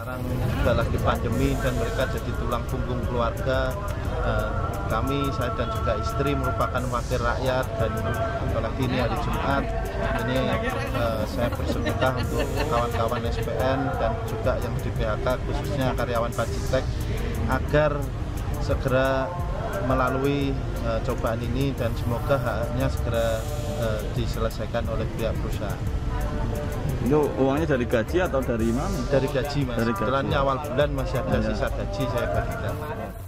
Sekarang juga lagi pandemi dan mereka jadi tulang punggung keluarga. Kami, saya dan juga istri merupakan wakil rakyat, dan apalagi ini hari Jumat, ini saya bersedekah untuk kawan-kawan SPN dan juga yang di PHK, khususnya karyawan Bajitek, agar segera melalui cobaan ini dan semoga haknya segera diselesaikan oleh pihak perusahaan. Itu uangnya dari gaji atau dari mana? Dari gaji, Mas. Setelahnya awal bulan masih ada sisa gaji, saya bagikan.